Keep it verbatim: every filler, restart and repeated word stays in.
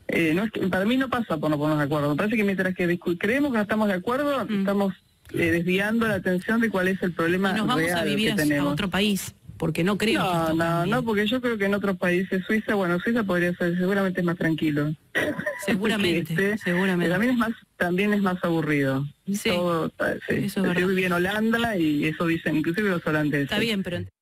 Eh, no es que, para mí no pasa por no ponernos de acuerdo. Me parece que mientras que creemos que no estamos de acuerdo, mm. estamos eh, desviando la atención de cuál es el problema y nos vamos real a vivir que a, tenemos. a otro país, porque no creo no, que esto No, cambie. no, porque yo creo que en otros países, Suiza, bueno, Suiza podría ser, seguramente es más tranquilo. Seguramente, este, seguramente. También es más, también es más aburrido. Sí, Todo, sí. Eso es verdad. Yo viví en Holanda y eso dicen, inclusive los holandeses. Está bien, pero...